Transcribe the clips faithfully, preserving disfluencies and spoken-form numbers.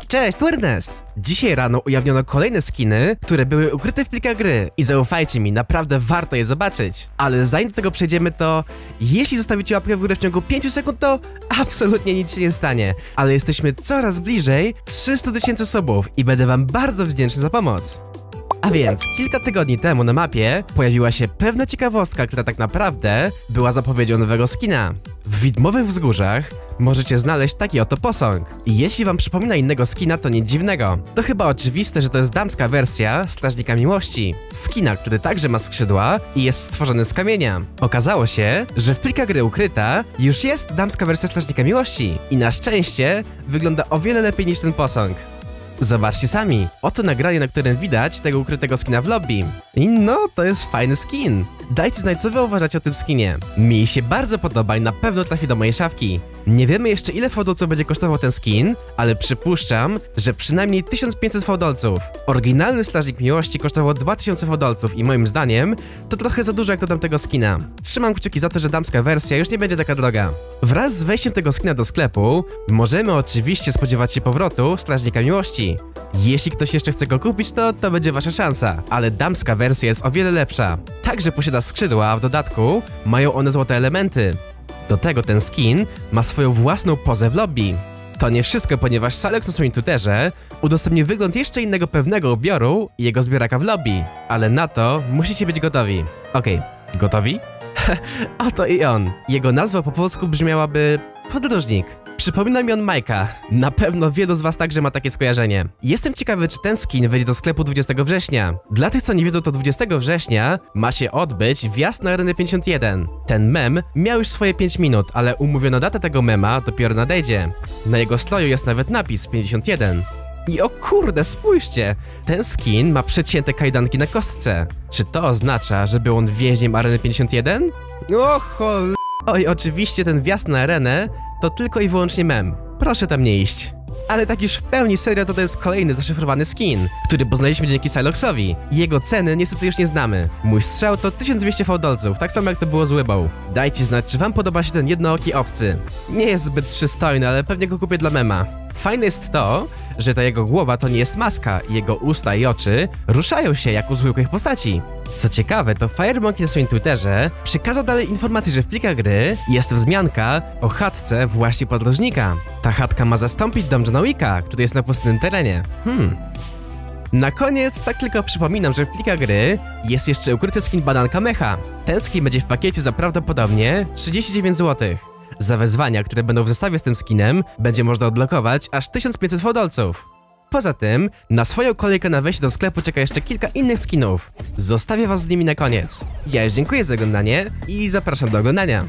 Cześć, tu Ernest! Dzisiaj rano ujawniono kolejne skiny, które były ukryte w plikach gry i zaufajcie mi, naprawdę warto je zobaczyć. Ale zanim do tego przejdziemy, to jeśli zostawicie łapkę w górę w ciągu pięciu sekund, to absolutnie nic się nie stanie. Ale jesteśmy coraz bliżej trzystu tysięcy subów i będę wam bardzo wdzięczny za pomoc. A więc, kilka tygodni temu na mapie pojawiła się pewna ciekawostka, która tak naprawdę była zapowiedzią nowego skina. W widmowych wzgórzach możecie znaleźć taki oto posąg. I jeśli wam przypomina innego skina, to nic dziwnego. To chyba oczywiste, że to jest damska wersja Strażnika Miłości. Skina, który także ma skrzydła i jest stworzony z kamienia. Okazało się, że w plikach gry ukryta już jest damska wersja Strażnika Miłości. I na szczęście wygląda o wiele lepiej niż ten posąg. Zobaczcie sami, oto nagranie, na którym widać tego ukrytego skina w lobby. I no, to jest fajny skin. Dajcie znać, co wy uważacie o tym skinie. Mi się bardzo podoba i na pewno trafi do mojej szafki. Nie wiemy jeszcze, ile fałdolców będzie kosztował ten skin, ale przypuszczam, że przynajmniej tysiąc pięćset fałdolców. Oryginalny Strażnik Miłości kosztował dwa tysiące fałdolców i moim zdaniem to trochę za dużo jak do tamtego skina. Trzymam kciuki za to, że damska wersja już nie będzie taka droga. Wraz z wejściem tego skina do sklepu możemy oczywiście spodziewać się powrotu Strażnika Miłości. Jeśli ktoś jeszcze chce go kupić, to to będzie wasza szansa, ale damska wersja jest o wiele lepsza. Także posiada skrzydła, a w dodatku mają one złote elementy. Do tego ten skin ma swoją własną pozę w lobby. To nie wszystko, ponieważ Salex na swoim Twitterze udostępnił wygląd jeszcze innego pewnego ubioru i jego zbioraka w lobby. Ale na to musicie być gotowi. Okej, okay. Gotowi? Oto i on. Jego nazwa po polsku brzmiałaby podróżnik. Przypomina mi on Majka. Na pewno wielu z was także ma takie skojarzenie. Jestem ciekawy, czy ten skin wejdzie do sklepu dwudziestego września. Dla tych, co nie wiedzą, to dwudziestego września ma się odbyć wjazd na Arenę pięćdziesiąt jeden. Ten mem miał już swoje pięć minut, ale umówiono datę tego mema dopiero nadejdzie. Na jego stroju jest nawet napis pięćdziesiąt jeden. I o kurde, spójrzcie! Ten skin ma przecięte kajdanki na kostce. Czy to oznacza, że był on więźniem Areny pięćdziesiąt jeden? O chol... Oj, oczywiście ten wjazd na arenę to tylko i wyłącznie mem. Proszę tam nie iść. Ale tak już w pełni serio, to to jest kolejny zaszyfrowany skin, który poznaliśmy dzięki Silexowi. Jego ceny niestety już nie znamy. Mój strzał to tysiąc dwieście fałdolców, tak samo jak to było z Łybą. Dajcie znać, czy wam podoba się ten jednooki obcy. Nie jest zbyt przystojny, ale pewnie go kupię dla mema. Fajne jest to, że ta jego głowa to nie jest maska, jego usta i oczy ruszają się jak u zwykłych postaci. Co ciekawe, to FireMonkey na swoim Twitterze przekazał dalej informację, że w plikach gry jest wzmianka o chatce właśnie podróżnika. Ta chatka ma zastąpić dom Johna Wicka, który jest na pustynnym terenie. Hmm. Na koniec tak tylko przypominam, że w plikach gry jest jeszcze ukryty skin Bananka Mecha. Ten skin będzie w pakiecie za prawdopodobnie trzydzieści dziewięć złotych. Za wezwania, które będą w zestawie z tym skinem, będzie można odblokować aż tysiąc pięćset fałdolców. Poza tym, na swoją kolejkę na wejście do sklepu czeka jeszcze kilka innych skinów. Zostawię was z nimi na koniec. Ja już dziękuję za oglądanie i zapraszam do oglądania.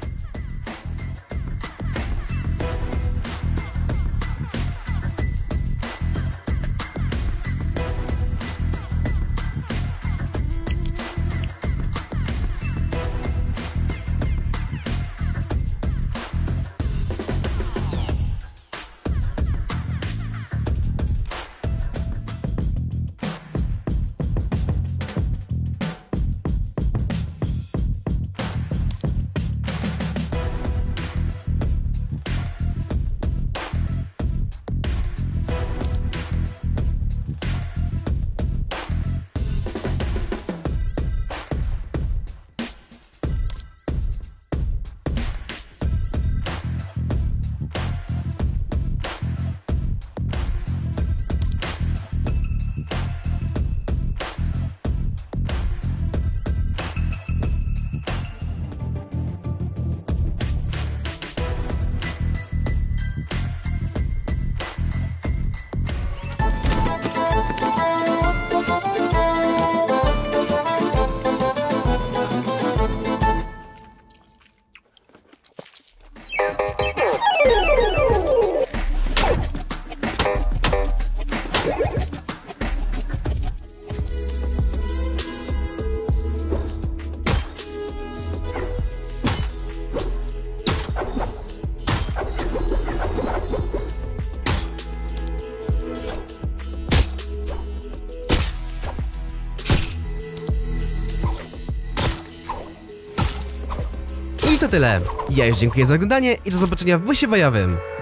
I to tyle. Ja już dziękuję za oglądanie i do zobaczenia w busie bojowym.